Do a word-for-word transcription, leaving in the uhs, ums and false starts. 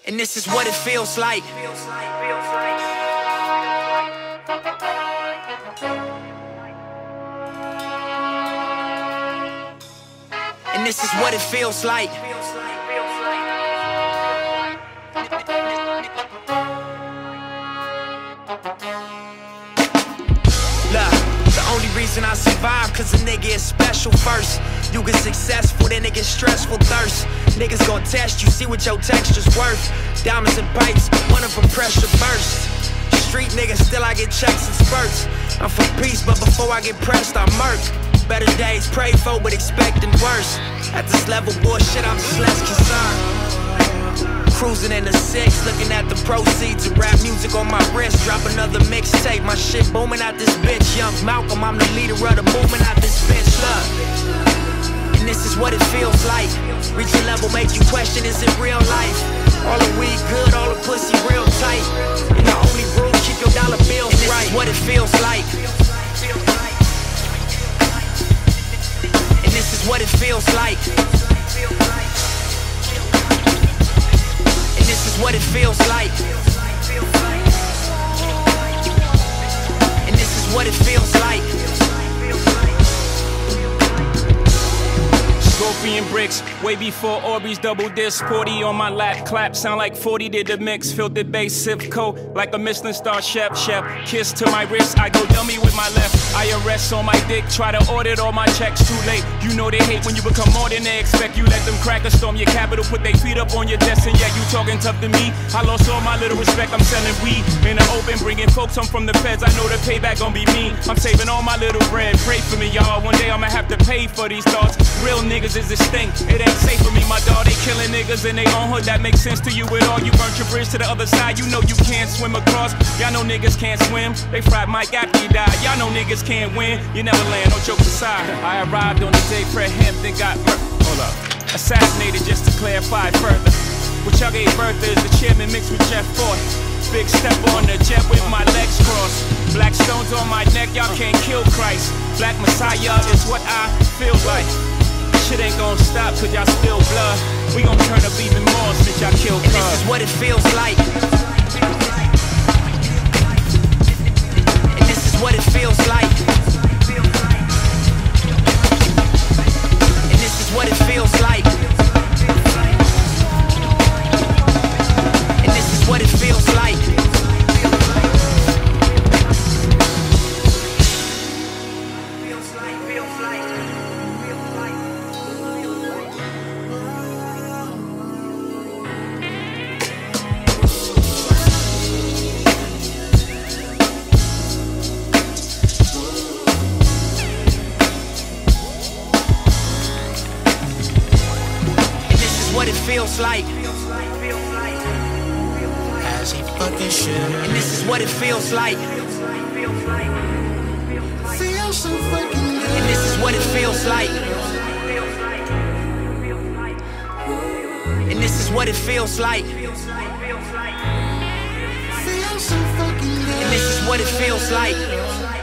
And this is what it feels like. And this is what it feels like. Look, the only reason I survive cause a nigga is special first. You get successful, then it gets stressful thirst. Niggas gon' test you, see what your texture's worth. Diamonds and pipes, one of them pressure burst. Street niggas, still I get checks and spurts. I'm for peace, but before I get pressed, I murk. Better days pray for, but expecting worse. At this level, bullshit, I'm just less concerned. Cruising in the six, looking at the proceeds of rap music on my wrist. Drop another mixtape, my shit booming out this bitch. Young Malcolm, I'm the leader of the movement out this bitch. Look, and this is what it feels like. Reach a level, make you question, is it real life? All the weed good, all the pussy real tight. And the only rule, keep your dollar bills and right. This is what it feels like. And this is what it feels like. And this is what it feels like. And this is what it feels like. Scorpion bricks, way before Orbeez double disc. forty on my lap, clap, sound like forty did the mix. Filtered bass, Sivco, like a Michelin star chef. Chef, kiss to my wrist, I go dummy with my left. I R S on my dick, try to audit all my checks. Too late, you know they hate when you become more than they expect. You let them crackers storm your capital, put their feet up on your desk, and yet you talking tough to me. I lost all my little respect, I'm selling weed in the open, bringing folks home from the feds. I know the payback gon' be mean. I'm saving all my little bread, pray for me, y'all. One day I'ma have to pay for these thoughts. Real niggas is this thing, it ain't safe for me, my dog. They killing niggas in their own hood, that makes sense to you at all. You burnt your bridge to the other side, you know you can't swim across. Y'all know niggas can't swim, they fried Mike after he died. Y'all know niggas can't win, you never land, no jokes aside. I arrived on the day Fred Hampton got murdered, hold up, assassinated, just to clarify further. What y'all gave birth is the chairman mixed with Jeff Ford. Big step on the jet with my legs crossed. Black stones on my neck, y'all can't kill Christ. Black Messiah is what I feel like. Shit ain't gon' stop cause y'all spill blood. We gon' turn up even more since y'all kill cuz. And this is what it feels like. And this is what it feels like. And this is what it feels like. And this is what it feels like. What it feels like. As he fucking should. And this is what it feels like. Feel so fucking good. And this is what it feels like. And this is what it feels like. Feel so fucking good. And this is what it feels like.